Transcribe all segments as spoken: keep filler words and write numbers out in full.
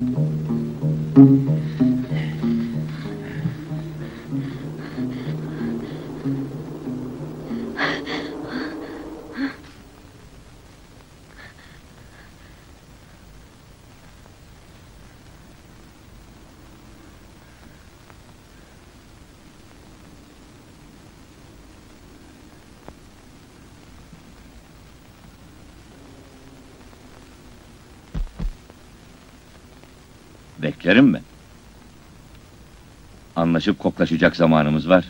Beklerim ben. Anlaşıp koklaşacak zamanımız var.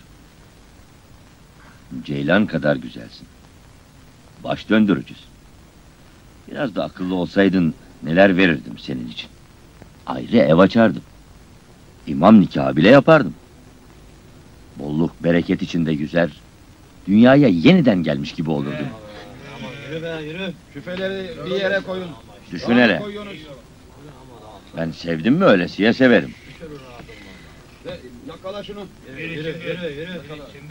Ceylan kadar güzelsin. Baş döndürücüsün. Biraz da akıllı olsaydın neler verirdim senin için. Ayrı ev açardım. İmam nikahı bile yapardım. Bolluk, bereket içinde yüzer, dünyaya yeniden gelmiş gibi olurdum. Yürü be yürü. Küfeleri bir yere koyun. Düşün hele. Ben sevdim mi öylesiye severim. De, yakala şunu. Yürü yürü yürü. yürü, yürü. Şimdi.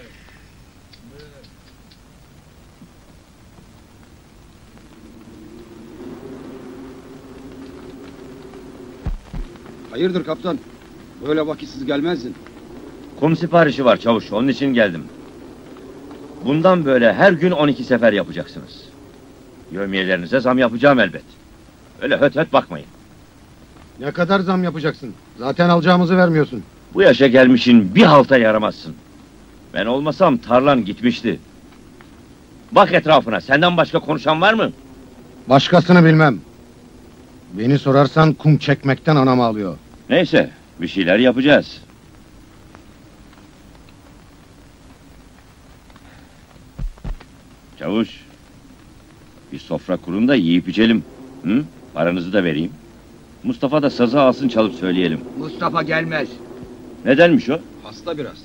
Hayırdır kaptan? Böyle vakitsiz gelmezdin. Kum siparişi var çavuş, onun için geldim. Bundan böyle her gün on iki sefer yapacaksınız. Yevmiyelerinize zam yapacağım elbet. Öyle höt höt bakmayın. Ne kadar zam yapacaksın? Zaten alacağımızı vermiyorsun. Bu yaşa gelmişin bir halta yaramazsın. Ben olmasam tarlan gitmişti. Bak etrafına, senden başka konuşan var mı? Başkasını bilmem. Beni sorarsan kum çekmekten anam ağlıyor. Neyse, bir şeyler yapacağız. Çavuş, bir sofra kurun da yiyip içelim. Hı? Paranızı da vereyim. Mustafa da sazı alsın, çalıp söyleyelim. Mustafa gelmez. Nedenmiş o? Hasta biraz.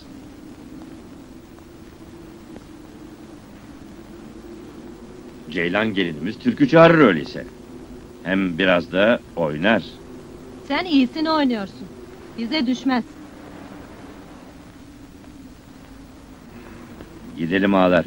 Ceylan gelinimiz türkü çağırır öyleyse. Hem biraz da oynar. Sen iyisini oynuyorsun. Bize düşmez. Gidelim ağalar.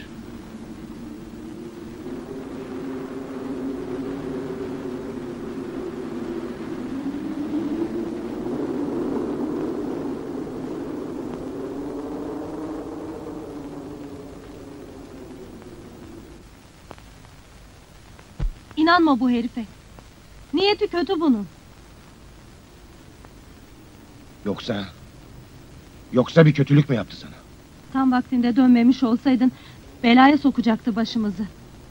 İnanma bu herife. Niyeti kötü bunun. Yoksa... Yoksa bir kötülük mü yaptı sana? Tam vaktinde dönmemiş olsaydın belaya sokacaktı başımızı.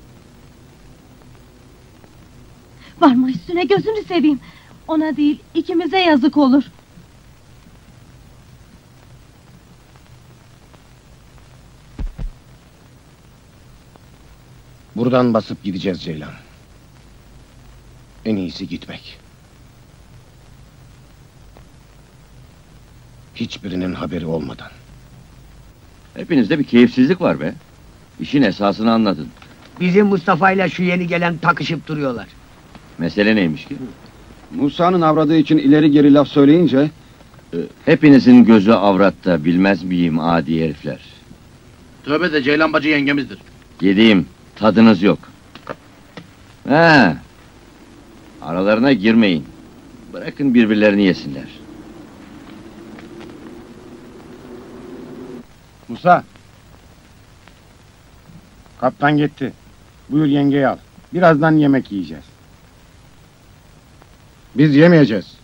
Varma üstüne, gözünü seveyim. Ona değil, ikimize yazık olur. Buradan basıp gideceğiz Ceylan. En iyisi gitmek. Hiçbirinin haberi olmadan. Hepinizde bir keyifsizlik var be. İşin esasını anladın. Bizim Mustafa ile şu yeni gelen takışıp duruyorlar. Mesele neymiş ki? Musa'nın avradığı için ileri geri laf söyleyince... E, hepinizin gözü avratta, bilmez miyim adi herifler? Tövbe de Ceylan bacı yengemizdir. Yediğim, tadınız yok. Ha, aralarına girmeyin. Bırakın birbirlerini yesinler. Musa! Kaptan gitti. Buyur yengeyi al. Birazdan yemek yiyeceğiz. Biz yemeyeceğiz.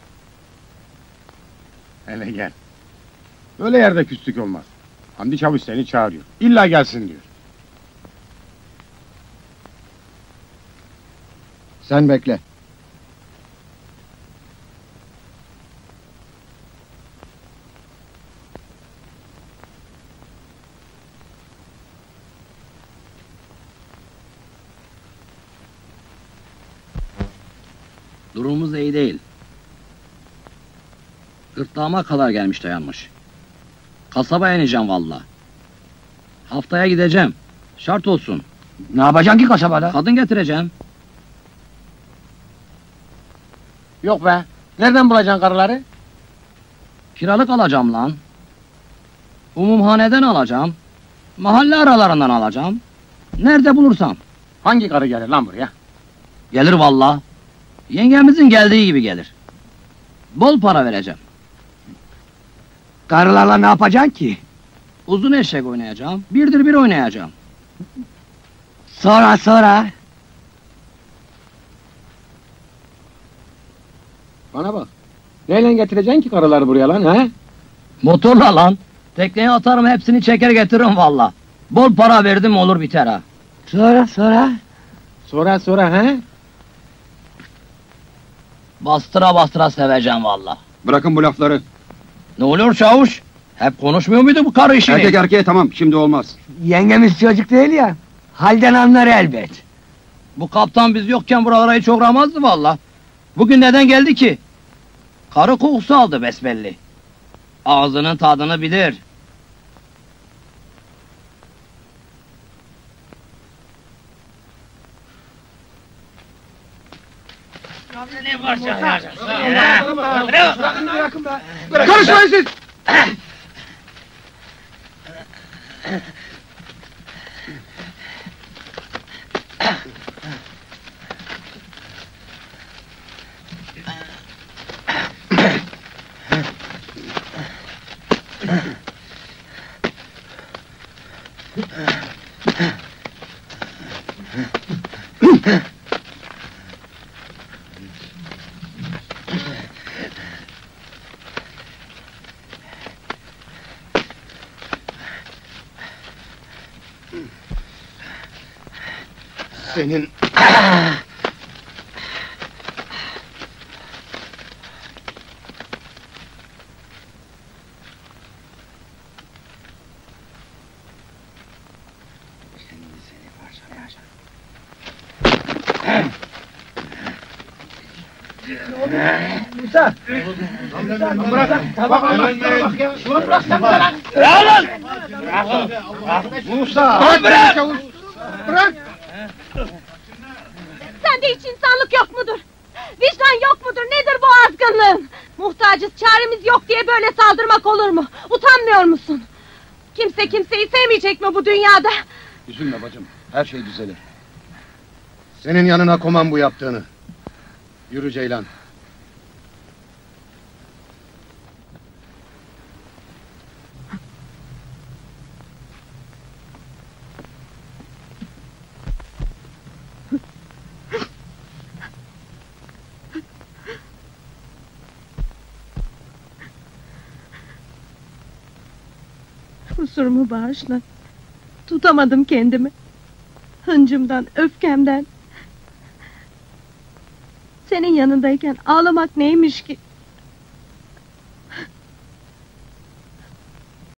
Hele gel. Böyle yerde küslük olmaz. Hamdi Çavuş seni çağırıyor. İlla gelsin diyor. Sen bekle. Durumumuz iyi değil. Gırtlağıma kadar gelmiş dayanmış. Kasabaya ineceğim valla. Haftaya gideceğim. Şart olsun. Ne yapacaksın ki kasabada? Kadın getireceğim. Yok be. Nereden bulacaksın karıları? Kiralık alacağım lan. Umumhaneden alacağım. Mahalle aralarından alacağım. Nerede bulursam. Hangi karı gelir lan buraya? Gelir valla. Yengemizin geldiği gibi gelir. Bol para vereceğim. Karılarla ne yapacaksın ki? Uzun eşek oynayacağım. Birdir bir oynayacağım. Sonra sonra. Bana bak. Neyle getireceksin ki karıları buraya lan he? Motorla lan. Tekneye atarım hepsini çeker getiririm valla. Bol para verdim olur biter ha. Sonra sonra. Sonra sonra he? Bastıra bastıra seveceğim valla. Bırakın bu lafları. Ne oluyor çavuş? Hep konuşmuyor muydu bu karı işini? Erkek erkeğe tamam, şimdi olmaz. Yengemiz çocuk değil ya. Halden anlar elbet. Bu kaptan biz yokken buralara hiç uğramazdı valla. Bugün neden geldi ki? Karı kokusu aldı besbelli. Ağzının tadını bilir. Karışmayın siz! Senin... Musa. Bırak. Tamam. Musa! Bırak beni çavuş. Bırak! Sende hiç insanlık yok mudur? Vicdan yok mudur? Nedir bu azgınlığın? Muhtacız, çaremiz yok diye böyle saldırmak olur mu? Utanmıyor musun? Kimse kimseyi sevmeyecek mi bu dünyada? Üzülme bacım, her şey düzelir. Senin yanına koman bu yaptığını. Yürü Ceylan. Kusurumu bağışla. Tutamadım kendimi. Hıncımdan, öfkemden. Senin yanındayken ağlamak neymiş ki?